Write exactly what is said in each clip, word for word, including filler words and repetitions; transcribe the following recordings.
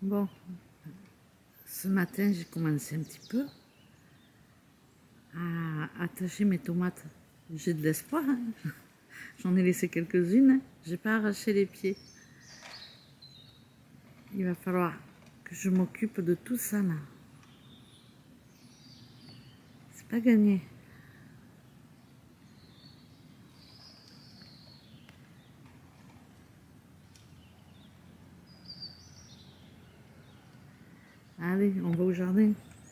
Bon, ce matin j'ai commencé un petit peu à attacher mes tomates. J'ai de l'espoir, hein. J'en ai laissé quelques-unes, hein. J'ai pas arraché les pieds. Il va falloir que je m'occupe de tout ça là. C'est pas gagné. Allez, on va au jardin.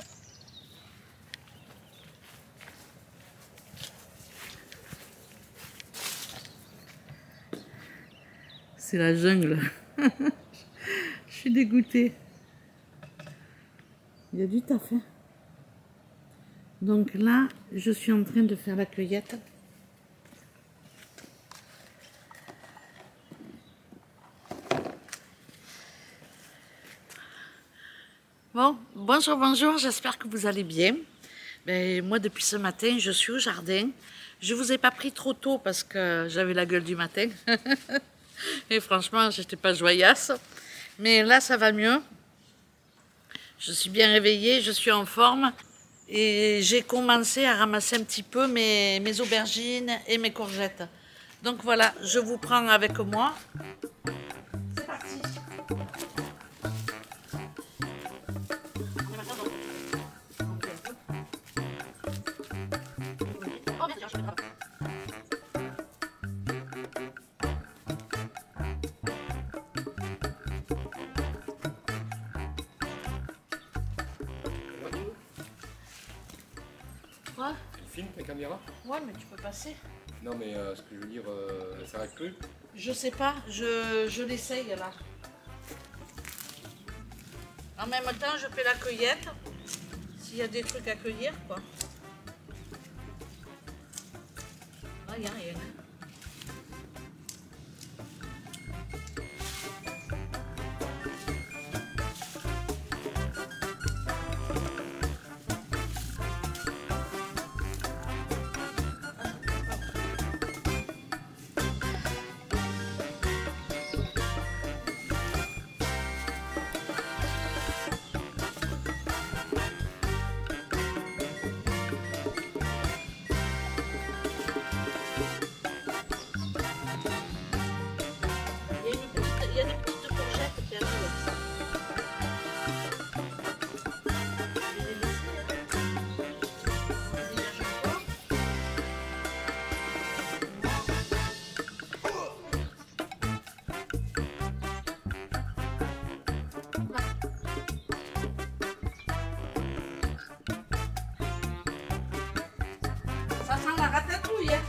C'est la jungle. Je suis dégoûtée. Il y a du taf, hein. Donc là, je suis en train de faire la cueillette. Bon, bonjour, bonjour, j'espère que vous allez bien. Ben, moi, depuis ce matin, je suis au jardin. Je vous ai pas pris trop tôt parce que j'avais la gueule du matin. Et franchement, j'étais pas joyasse. Mais là, ça va mieux. Je suis bien réveillée, je suis en forme. Et j'ai commencé à ramasser un petit peu mes, mes aubergines et mes courgettes. Donc voilà, je vous prends avec moi. C'est parti. Quoi? Tu filmes ta caméra? Ouais, mais tu peux passer. Non, mais euh, ce que je veux dire, euh, ça va cru? Je sais pas, je, je l'essaye là. En même temps, je fais la cueillette. S'il y a des trucs à cueillir, quoi. Ah, il n'y a rien. Il y a des petites courgettes qui arrivent. Je vais les laisser, hein. On les dégage encore. Ça sent la ratatouille, hein.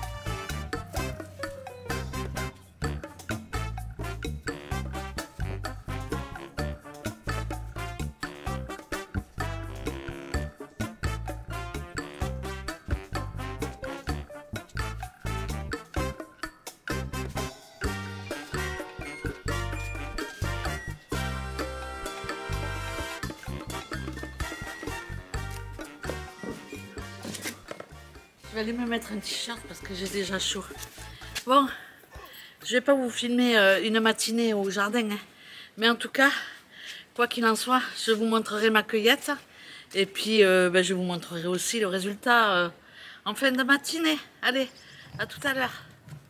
Je vais aller me mettre un t-shirt parce que j'ai déjà chaud. Bon, je vais pas vous filmer euh, une matinée au jardin, hein. Mais en tout cas, quoi qu'il en soit, je vous montrerai ma cueillette. Et puis, euh, ben, je vous montrerai aussi le résultat euh, en fin de matinée. Allez, à tout à l'heure.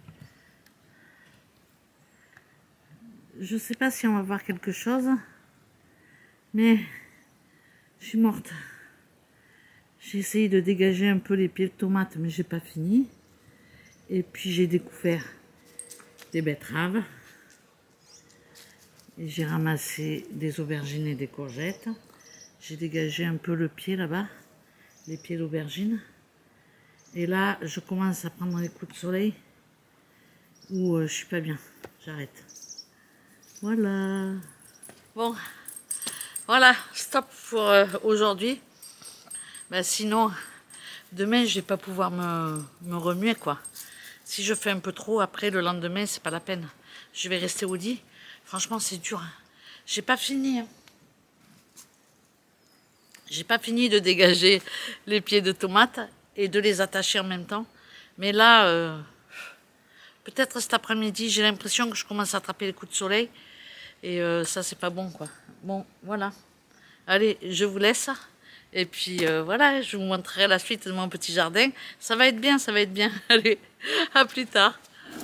Je sais pas si on va voir quelque chose, mais je suis morte. J'ai essayé de dégager un peu les pieds de tomates, mais j'ai pas fini. Et puis j'ai découvert des betteraves. Et j'ai ramassé des aubergines et des courgettes. J'ai dégagé un peu le pied là-bas, les pieds d'aubergine. Et là, je commence à prendre des coups de soleil où euh, je suis pas bien. J'arrête. Voilà. Bon, voilà, stop pour euh, aujourd'hui. Ben sinon, demain, je vais pas pouvoir me, me remuer, quoi. Si je fais un peu trop, après, le lendemain, c'est pas la peine. Je vais rester au lit. Franchement, c'est dur, hein. J'ai pas fini, hein. J'ai pas fini de dégager les pieds de tomates et de les attacher en même temps. Mais là, euh, peut-être cet après-midi, j'ai l'impression que je commence à attraper les coups de soleil. Et euh, ça, c'est pas bon, quoi. Bon, voilà. Allez, je vous laisse. Et puis, euh, voilà, je vous montrerai la suite de mon petit jardin. Ça va être bien, ça va être bien. Allez, à plus tard.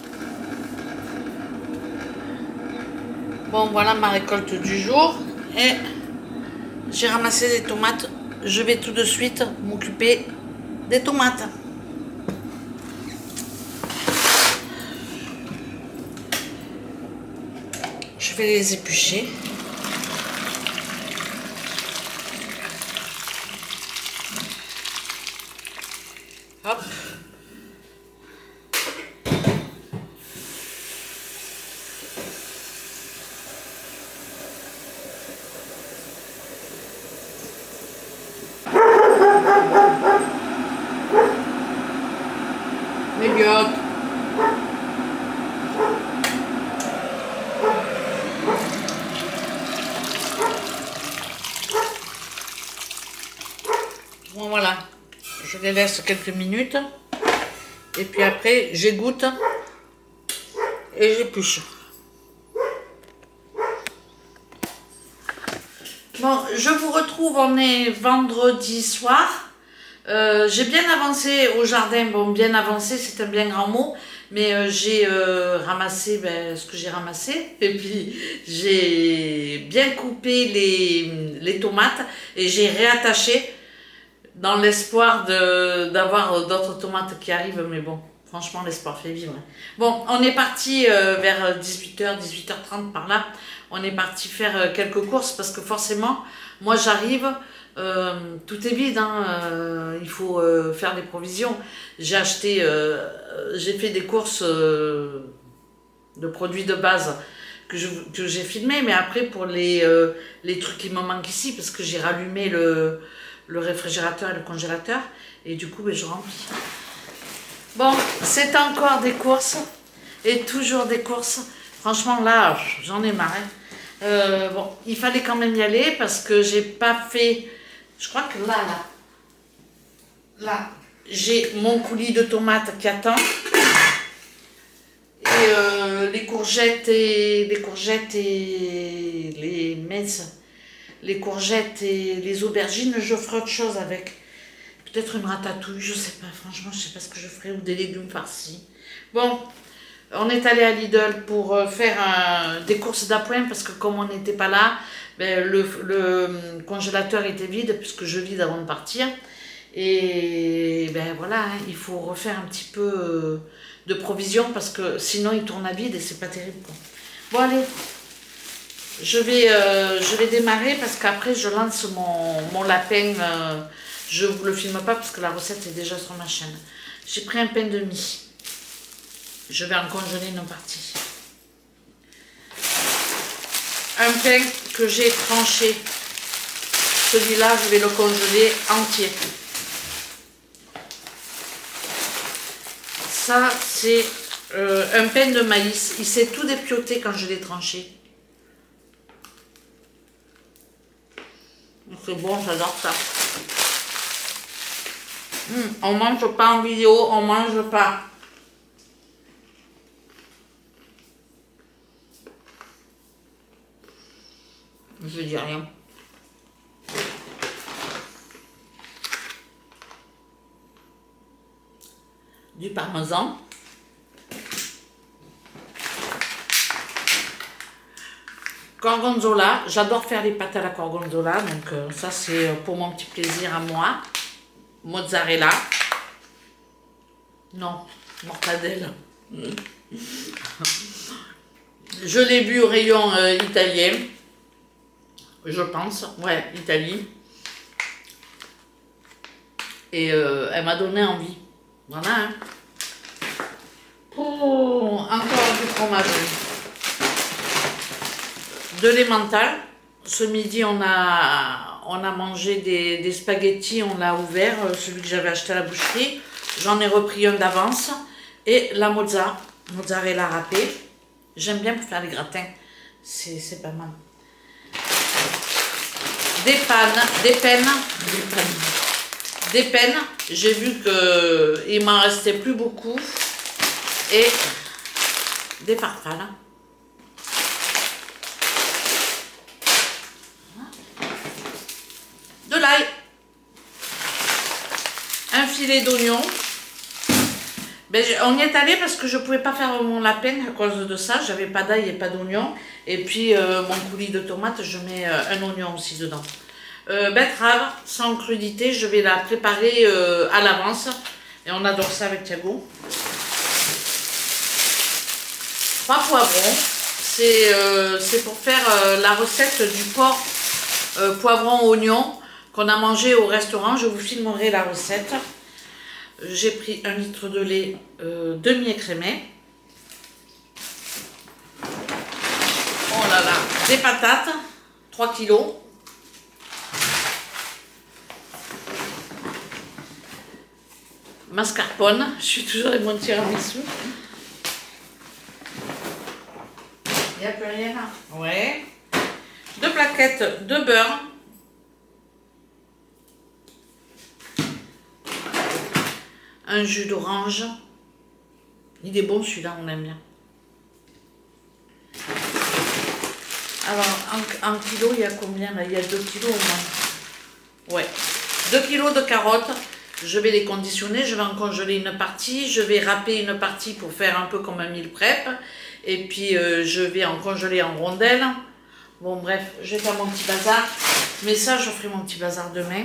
Bon, voilà ma récolte du jour. Et j'ai ramassé des tomates. Je vais tout de suite m'occuper des tomates. Je vais les éplucher. Hop. Les gars. Bon, voilà, je les laisse quelques minutes et puis après j'égoutte et j'épluche. Bon, je vous retrouve, on est vendredi soir. Euh, j'ai bien avancé au jardin. Bon, bien avancé, c'est un bien grand mot, mais euh, j'ai euh, ramassé ben, ce que j'ai ramassé, et puis j'ai bien coupé les, les tomates et j'ai réattaché dans l'espoir d'avoir d'autres tomates qui arrivent, mais bon, franchement, l'espoir fait vivre. Bon, on est parti euh, vers dix-huit heures, dix-huit heures trente par là, on est parti faire euh, quelques courses, parce que forcément, moi j'arrive, euh, tout est vide, hein, euh, il faut euh, faire des provisions. J'ai acheté, euh, j'ai fait des courses euh, de produits de base que j'ai filmé, mais après pour les, euh, les trucs qui me manquent ici, parce que j'ai rallumé le, le réfrigérateur et le congélateur, et du coup ben, je remplis. Bon, c'est encore des courses, et toujours des courses. Franchement là, j'en ai marre. Hein. Euh, bon, il fallait quand même y aller, parce que j'ai pas fait... Je crois que là, là, là, j'ai mon coulis de tomates qui attend. Et euh, les courgettes et les courgettes et les minces, les courgettes et les aubergines, je ferai autre chose avec. Peut-être une ratatouille, je sais pas, franchement, je sais pas ce que je ferai, ou des légumes farcis. Bon, on est allé à Lidl pour faire un, des courses d'appoint, parce que comme on n'était pas là, ben, le, le congélateur était vide, puisque je vide avant de partir. Et ben voilà, hein, il faut refaire un petit peu de provisions, parce que sinon il tourne à vide et c'est pas terrible, quoi. Bon allez, je vais, euh, je vais démarrer, parce qu'après je lance mon, mon lapin. Euh, je ne vous le filme pas parce que la recette est déjà sur ma chaîne. J'ai pris un pain de mie. Je vais en congeler une partie. Un pain que j'ai tranché. Celui-là, je vais le congeler entier. Ça, c'est euh, un pain de maïs. Il s'est tout dépioté quand je l'ai tranché. C'est bon, j'adore ça. Mmh, on mange pas en vidéo, on mange pas. Je dis rien. Du parmesan. Gorgonzola, j'adore faire les pâtes à la gorgonzola, donc euh, ça c'est pour mon petit plaisir à moi. Mozzarella. Non, mortadelle. Je l'ai vu au rayon euh, italien. Je pense, ouais, Italie. Et euh, elle m'a donné envie. Voilà, hein. Oh, encore du fromage. De l'emmental. Ce midi, on a, on a mangé des, des spaghettis, on l'a ouvert, celui que j'avais acheté à la boucherie. J'en ai repris un d'avance. Et la mozza, mozzarella râpée. J'aime bien pour faire les gratins. C'est pas mal. Des pannes, des peines, des peines. Des peines. J'ai vu qu'il m'en restait plus beaucoup. Et des farfales. filet d'oignon. Ben, on y est allé parce que je ne pouvais pas faire mon lapin à cause de ça. J'avais pas d'ail et pas d'oignon. Et puis euh, mon coulis de tomates, je mets euh, un oignon aussi dedans. Euh, betterave, sans crudité, je vais la préparer euh, à l'avance. Et on adore ça avec Thiago. Trois poivrons. C'est euh, pour faire euh, la recette du porc euh, poivron-oignon qu'on a mangé au restaurant. Je vous filmerai la recette. J'ai pris un litre de lait euh, demi-écrémé. Oh là là, des patates, trois kilos. Mascarpone, je suis toujours avec mon tiramisu. Il n'y a plus rien là. Ouais. Deux plaquettes de beurre. Un jus d'orange. Il est bon celui-là, on aime bien. Alors, en, en kilo, il y a combien là? Il y a deux kilos au moins. Ouais. deux kilos de carottes. Je vais les conditionner. Je vais en congeler une partie. Je vais râper une partie pour faire un peu comme un meal prep. Et puis, euh, je vais en congeler en rondelles. Bon, bref, je vais faire mon petit bazar. Mais ça, je ferai mon petit bazar demain.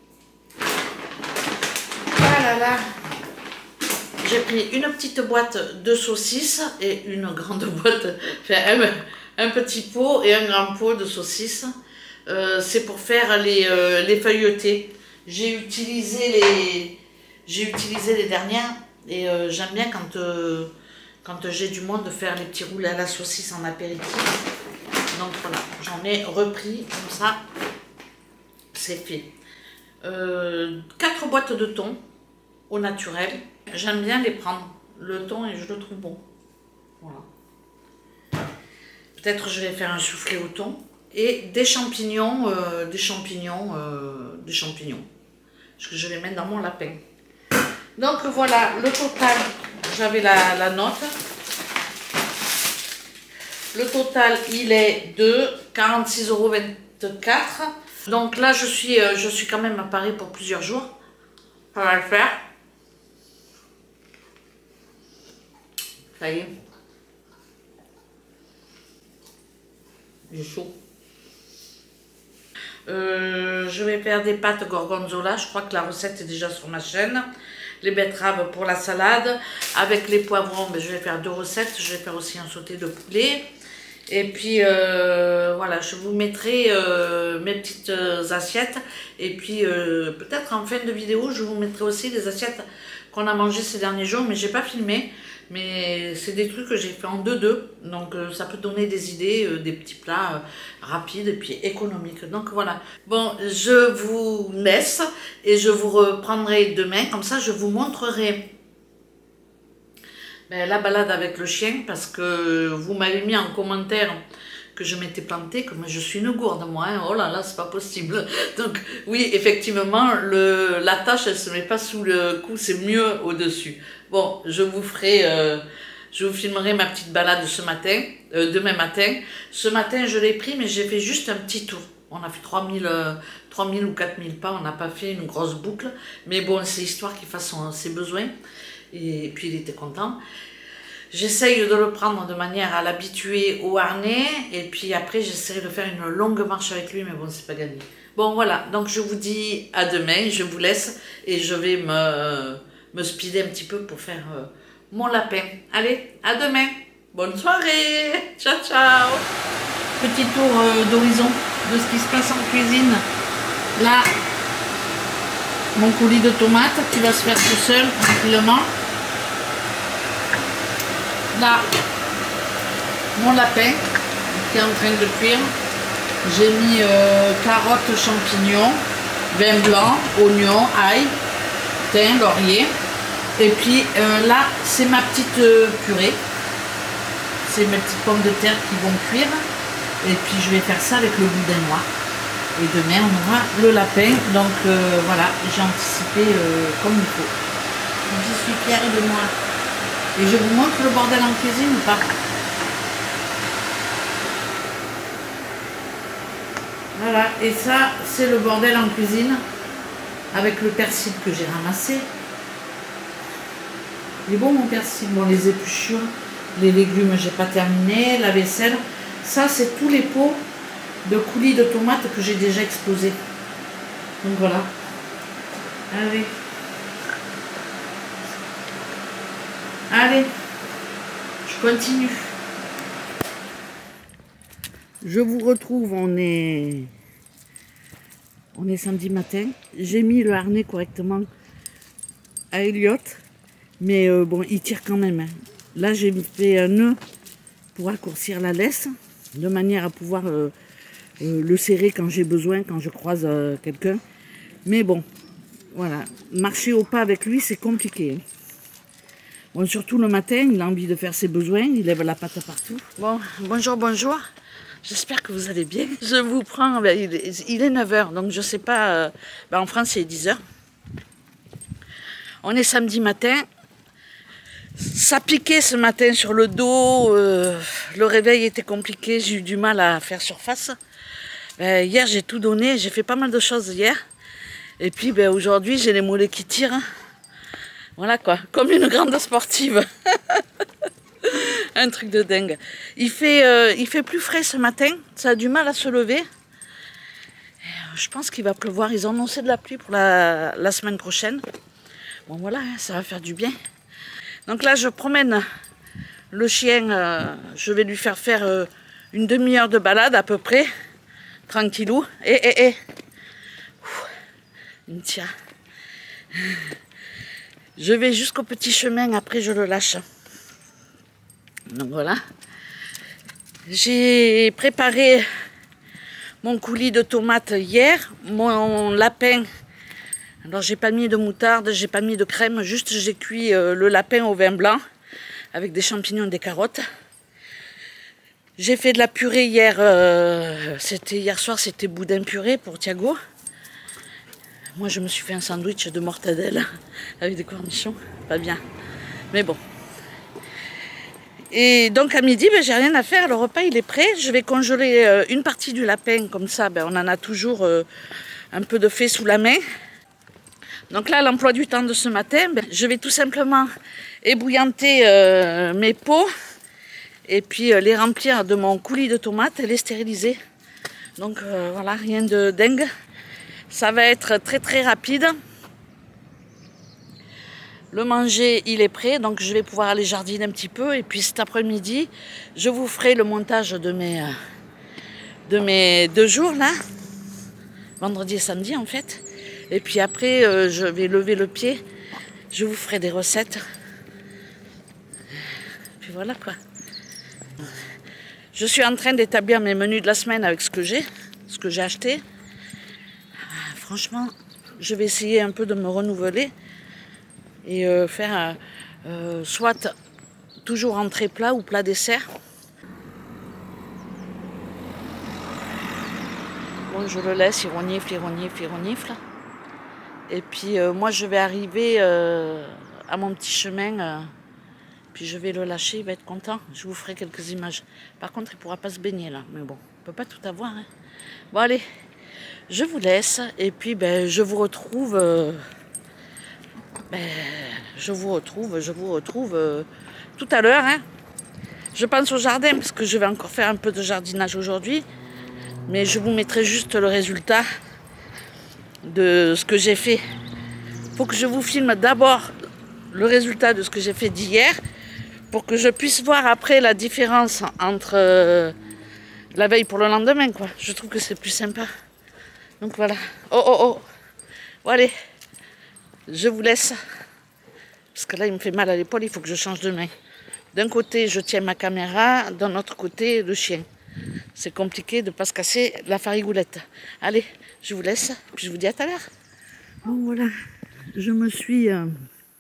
Ah là là. J'ai pris une petite boîte de saucisses et une grande boîte, enfin un, un petit pot et un grand pot de saucisses. Euh, c'est pour faire les, euh, les feuilletés. J'ai utilisé les, j'ai utilisé les dernières et euh, j'aime bien quand, euh, quand j'ai du monde de faire les petits roulés à la saucisse en apéritif. Donc voilà, j'en ai repris comme ça, c'est fait. Euh, quatre boîtes de thon au naturel. J'aime bien les prendre, le thon, et je le trouve bon. Voilà. Peut-être je vais faire un soufflé au thon. Et des champignons, euh, des champignons, euh, des champignons. Parce que je vais mettre dans mon lapin. Donc voilà, le total, j'avais la, la note. Le total, il est de quarante-six euros vingt-quatre. Donc là, je suis, euh, je suis quand même à Paris pour plusieurs jours. Ça va le faire. Ça y est. Il est chaud. Euh, je vais faire des pâtes gorgonzola. Je crois que la recette est déjà sur ma chaîne. Les betteraves pour la salade. Avec les poivrons, ben, je vais faire deux recettes. Je vais faire aussi un sauté de poulet. Et puis euh, voilà, je vous mettrai euh, mes petites euh, assiettes. Et puis euh, peut-être en fin de vidéo, je vous mettrai aussi des assiettes qu'on a mangées ces derniers jours. Mais j'ai pas filmé. Mais c'est des trucs que j'ai fait en deux-deux, donc euh, ça peut donner des idées, euh, des petits plats euh, rapides et puis économiques. Donc voilà. Bon, je vous laisse et je vous reprendrai demain. Comme ça, je vous montrerai ben, la balade avec le chien parce que vous m'avez mis en commentaire que je m'étais plantée, comme je suis une gourde moi, hein. Oh là là, c'est pas possible. Donc oui, effectivement, le, la tâche, elle se met pas sous le cou, c'est mieux au-dessus. Bon, je vous ferai, euh, je vous filmerai ma petite balade ce matin, euh, demain matin. Ce matin, je l'ai pris, mais j'ai fait juste un petit tour. On a fait trois mille ou quatre mille pas, on n'a pas fait une grosse boucle. Mais bon, c'est histoire qu'il fasse son, ses besoins. Et puis, il était content. J'essaye de le prendre de manière à l'habituer au harnais. Et puis après, j'essaierai de faire une longue marche avec lui, mais bon, c'est pas gagné. Bon, voilà. Donc, je vous dis à demain. Je vous laisse et je vais me... me speeder un petit peu pour faire euh, mon lapin. Allez, à demain. Bonne soirée. Ciao, ciao. Petit tour euh, d'horizon de ce qui se passe en cuisine. Là, mon coulis de tomates qui va se faire tout seul, tranquillement. Là, mon lapin qui est en train de cuire. J'ai mis euh, carottes, champignons, vin blanc, oignons, ail, thym, laurier. Et puis euh, là, c'est ma petite euh, purée. C'est mes petites pommes de terre qui vont cuire. Et puis je vais faire ça avec le boudin noir. Et demain, on aura le lapin. Donc euh, voilà, j'ai anticipé euh, comme il faut. Je suis fière de moi. Et je vous montre le bordel en cuisine ou pas? Voilà, et ça, c'est le bordel en cuisine avec le persil que j'ai ramassé. Il est bon mon persil. Bon, les épluchures, les légumes, j'ai pas terminé. La vaisselle. Ça, c'est tous les pots de coulis de tomates que j'ai déjà explosés. Donc voilà. Allez. Allez. Je continue. Je vous retrouve, on est... On est samedi matin. J'ai mis le harnais correctement à Elliot. Mais euh, bon, il tire quand même. Hein. Là, j'ai fait un nœud pour raccourcir la laisse. De manière à pouvoir euh, euh, le serrer quand j'ai besoin, quand je croise euh, quelqu'un. Mais bon, voilà. Marcher au pas avec lui, c'est compliqué. Hein. Bon, surtout le matin, il a envie de faire ses besoins. Il lève la patte partout. Bon, bonjour, bonjour. J'espère que vous allez bien. Je vous prends, ben, il, est, il est neuf heures, donc je sais pas, euh, ben, en France c'est dix heures. On est samedi matin. Ça piquait ce matin sur le dos, euh, le réveil était compliqué, j'ai eu du mal à faire surface. Ben, hier j'ai tout donné, j'ai fait pas mal de choses hier. Et puis ben, aujourd'hui j'ai les mollets qui tirent. Voilà quoi, comme une grande sportive. Un truc de dingue. Il fait, euh, il fait plus frais ce matin, ça a du mal à se lever. Je pense qu'il va pleuvoir, ils ont annoncé de la pluie pour la, la semaine prochaine. Bon voilà, ça va faire du bien. Donc là je promène le chien, euh, je vais lui faire faire euh, une demi-heure de balade à peu près. Tranquillou. Et, et, et. Il me tient. Je vais jusqu'au petit chemin, après je le lâche. Donc voilà. J'ai préparé mon coulis de tomates hier, mon lapin. Alors j'ai pas mis de moutarde, j'ai pas mis de crème, juste j'ai cuit euh, le lapin au vin blanc avec des champignons et des carottes. J'ai fait de la purée hier, euh, c'était hier soir, c'était boudin purée pour Thiago. Moi je me suis fait un sandwich de mortadelle avec des cornichons, pas bien, mais bon. Et donc à midi, ben, j'ai rien à faire, le repas il est prêt. Je vais congeler euh, une partie du lapin, comme ça ben, on en a toujours euh, un peu de fait sous la main. Donc là, l'emploi du temps de ce matin, ben, je vais tout simplement ébouillanter euh, mes pots et puis euh, les remplir de mon coulis de tomates et les stériliser. Donc euh, voilà, rien de dingue. Ça va être très très rapide. Le manger, il est prêt, donc je vais pouvoir aller jardiner un petit peu. Et puis cet après-midi, je vous ferai le montage de mes, de mes deux jours là. Vendredi et samedi en fait. Et puis après, euh, je vais lever le pied. Je vous ferai des recettes. Puis voilà quoi. Je suis en train d'établir mes menus de la semaine avec ce que j'ai, ce que j'ai acheté. Franchement, je vais essayer un peu de me renouveler. Et euh, faire euh, soit toujours entrée plat ou plat dessert. Bon, je le laisse, il renifle, il renifle, il renifle. Et puis euh, moi je vais arriver euh, à mon petit chemin, euh, puis je vais le lâcher, il va être content. Je vous ferai quelques images. Par contre, il ne pourra pas se baigner là, mais bon, on ne peut pas tout avoir. Hein. Bon allez, je vous laisse et puis ben, je vous retrouve... Euh, Ben, je vous retrouve, je vous retrouve euh, tout à l'heure. Hein. Je pense au jardin parce que je vais encore faire un peu de jardinage aujourd'hui. Mais je vous mettrai juste le résultat de ce que j'ai fait. Il faut que je vous filme d'abord le résultat de ce que j'ai fait d'hier pour que je puisse voir après la différence entre euh, la veille pour le lendemain, quoi. Je trouve que c'est plus sympa. Donc voilà. Oh oh oh. Bon allez. Je vous laisse, parce que là il me fait mal à l'épaule, il faut que je change de main. D'un côté je tiens ma caméra, d'un autre côté le chien. C'est compliqué de ne pas se casser la farigoulette. Allez, je vous laisse, puis je vous dis à tout à l'heure. Bon voilà, je me suis... Euh,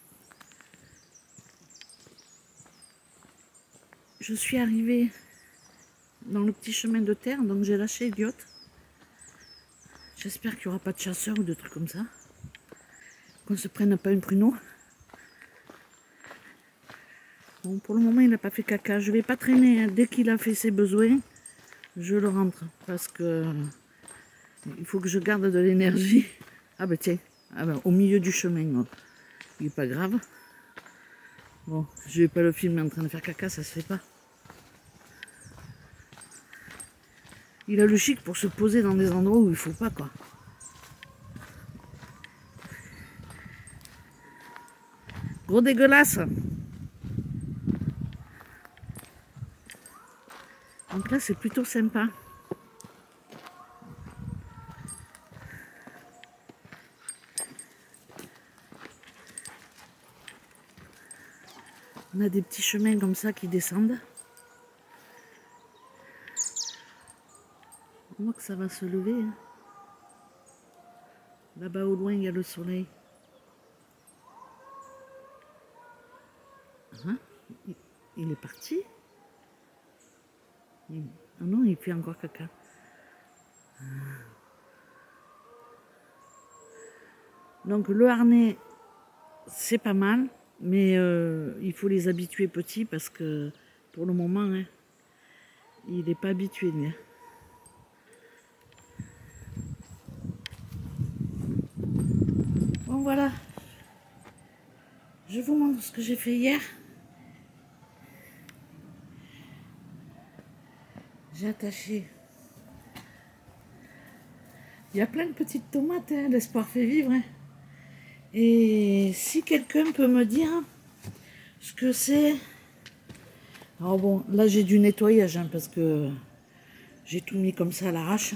je suis arrivée dans le petit chemin de terre, donc j'ai lâché Elliot. J'espère qu'il n'y aura pas de chasseurs ou de trucs comme ça. Qu'on ne se prenne pas un pruneau. Bon, pour le moment, il n'a pas fait caca. Je ne vais pas traîner. Hein. Dès qu'il a fait ses besoins, je le rentre. Parce que il faut que je garde de l'énergie. Ah ben tiens, ah ben, au milieu du chemin, il n'est pas grave. Bon, je vais pas le filmer en train de faire caca, ça se fait pas. Il a le chic pour se poser dans des endroits où il faut pas, quoi. Gros dégueulasse. Donc là, c'est plutôt sympa. On a des petits chemins comme ça qui descendent. On voit que ça va se lever. Hein. Là-bas au loin, il y a le soleil. Hein? Il est parti. Ah non, il fait encore caca. Donc le harnais, c'est pas mal, mais euh, il faut les habituer petits parce que pour le moment, hein, il n'est pas habitué. Hein. Bon voilà, je vous montre ce que j'ai fait hier. J'ai attaché. Il y a plein de petites tomates, hein, l'espoir fait vivre. Hein. Et si quelqu'un peut me dire ce que c'est... Alors bon, là j'ai du nettoyage hein, parce que j'ai tout mis comme ça à l'arrache.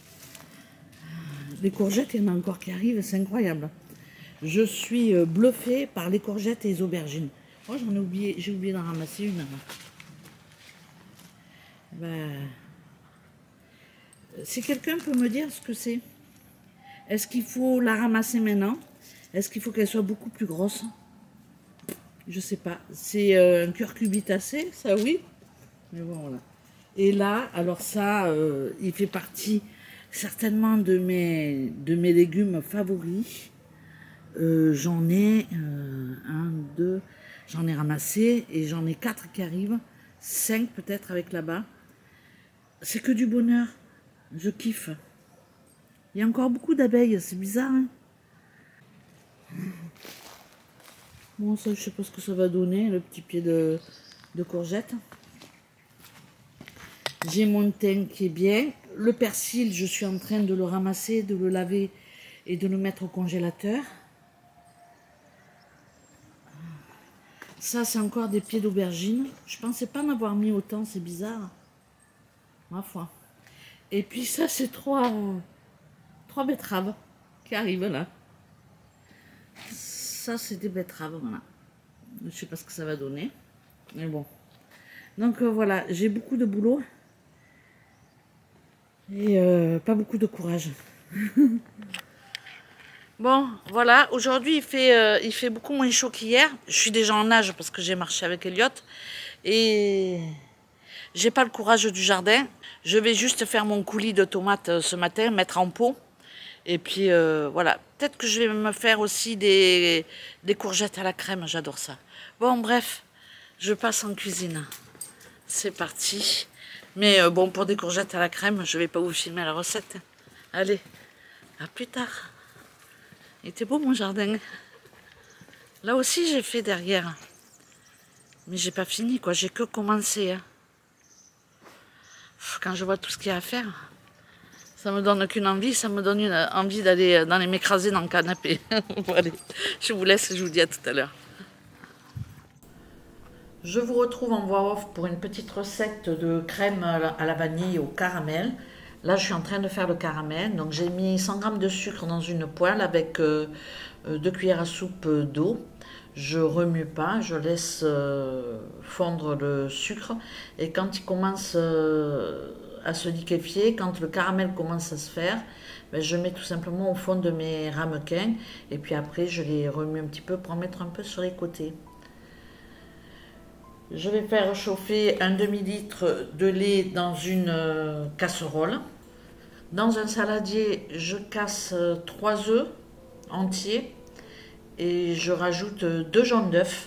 Les courgettes, il y en a encore qui arrivent, c'est incroyable. Je suis bluffée par les courgettes et les aubergines. Oh, j'en ai oublié, j'ai oublié d'en ramasser une. Ben, si quelqu'un peut me dire ce que c'est, est-ce qu'il faut la ramasser maintenant? Est-ce qu'il faut qu'elle soit beaucoup plus grosse? Je sais pas. C'est euh, un curcubitacé, ça oui. Mais bon, voilà. Et là, alors ça, euh, il fait partie certainement de mes, de mes légumes favoris. Euh, j'en ai euh, un, deux, j'en ai ramassé et j'en ai quatre qui arrivent. Cinq peut-être avec là-bas. C'est que du bonheur. Je kiffe. Il y a encore beaucoup d'abeilles, c'est bizarre. Hein, bon, ça, je sais pas ce que ça va donner, le petit pied de, de courgette. J'ai mon thym qui est bien. Le persil, je suis en train de le ramasser, de le laver et de le mettre au congélateur. Ça, c'est encore des pieds d'aubergine. Je pensais pas en avoir mis autant, c'est bizarre. Ma foi. Et puis ça, c'est trois, trois betteraves qui arrivent là. Ça, c'est des betteraves, voilà. Je sais pas ce que ça va donner. Mais bon. Donc euh, voilà, j'ai beaucoup de boulot. Et euh, pas beaucoup de courage. Bon, voilà. Aujourd'hui, il fait, euh, il fait beaucoup moins chaud qu'hier. Je suis déjà en nage parce que j'ai marché avec Elliot. Et j'ai pas le courage du jardin. Je vais juste faire mon coulis de tomates ce matin, mettre en pot. Et puis euh, voilà, peut-être que je vais me faire aussi des, des courgettes à la crème, j'adore ça. Bon bref, je passe en cuisine. C'est parti. Mais euh, bon, pour des courgettes à la crème, je vais pas vous filmer la recette. Allez, à plus tard. Il était beau mon jardin. Là aussi j'ai fait derrière. Mais j'ai pas fini quoi, j'ai que commencé. Hein. Quand je vois tout ce qu'il y a à faire... Ça me donne qu'une envie, ça me donne une envie d'aller dans les m'écraser dans le canapé. Bon, allez, je vous laisse, je vous dis à tout à l'heure. Je vous retrouve en voix off pour une petite recette de crème à la vanille au caramel. Là, je suis en train de faire le caramel. Donc, j'ai mis cent grammes de sucre dans une poêle avec euh, deux cuillères à soupe d'eau. Je remue pas, je laisse euh, fondre le sucre. Et quand il commence... Euh, à se liquéfier, quand le caramel commence à se faire, ben je mets tout simplement au fond de mes ramequins et puis après je les remue un petit peu pour en mettre un peu sur les côtés. Je vais faire chauffer un demi-litre de lait dans une casserole. Dans un saladier, je casse trois œufs entiers et je rajoute deux jaunes d'œufs.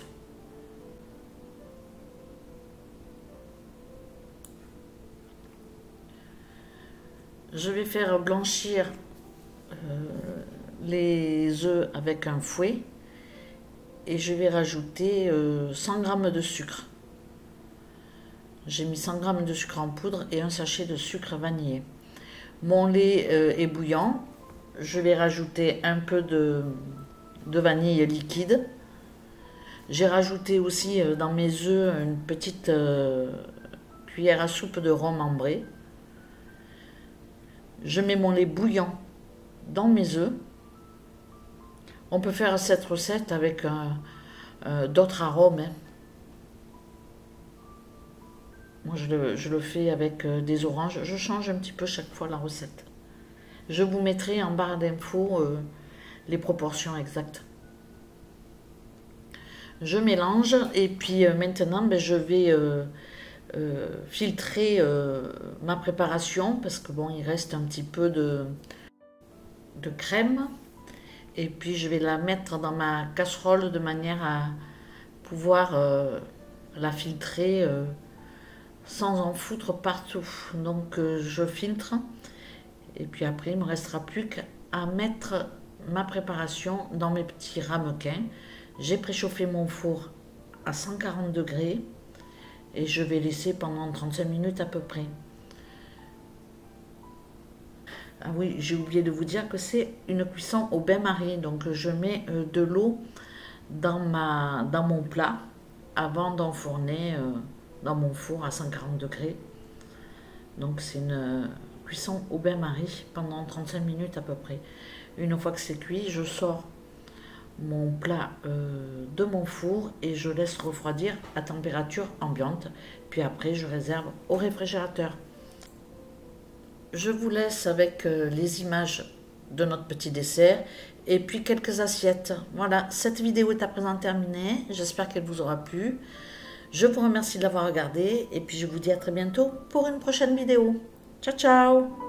Je vais faire blanchir euh, les œufs avec un fouet et je vais rajouter euh, cent grammes de sucre. J'ai mis cent grammes de sucre en poudre et un sachet de sucre vanillé. Mon lait euh, est bouillant. Je vais rajouter un peu de, de vanille liquide. J'ai rajouté aussi euh, dans mes œufs une petite euh, cuillère à soupe de rhum ambré. Je mets mon lait bouillant dans mes œufs. On peut faire cette recette avec euh, euh, d'autres arômes. Hein. Moi, je le, je le fais avec euh, des oranges. Je change un petit peu chaque fois la recette. Je vous mettrai en barre d'infos euh, les proportions exactes. Je mélange et puis euh, maintenant, ben, je vais euh, euh, filtrer euh, ma préparation parce que bon, il reste un petit peu de, de crème. Et puis je vais la mettre dans ma casserole de manière à pouvoir euh, la filtrer euh, sans en foutre partout. Donc euh, je filtre et puis après il ne me restera plus qu'à mettre ma préparation dans mes petits ramequins. J'ai préchauffé mon four à cent quarante degrés et je vais laisser pendant trente-cinq minutes à peu près. Ah oui, j'ai oublié de vous dire que c'est une cuisson au bain-marie. Donc je mets euh, de l'eau dans, ma, dans mon plat avant d'enfourner euh, dans mon four à cent quarante degrés. Donc c'est une cuisson au bain-marie pendant trente-cinq minutes à peu près. Une fois que c'est cuit, je sors mon plat euh, de mon four et je laisse refroidir à température ambiante. Puis après, je réserve au réfrigérateur. Je vous laisse avec euh, les images de notre petit dessert et puis quelques assiettes. Voilà, cette vidéo est à présent terminée. J'espère qu'elle vous aura plu. Je vous remercie de l'avoir regardée et puis je vous dis à très bientôt pour une prochaine vidéo. Ciao, ciao!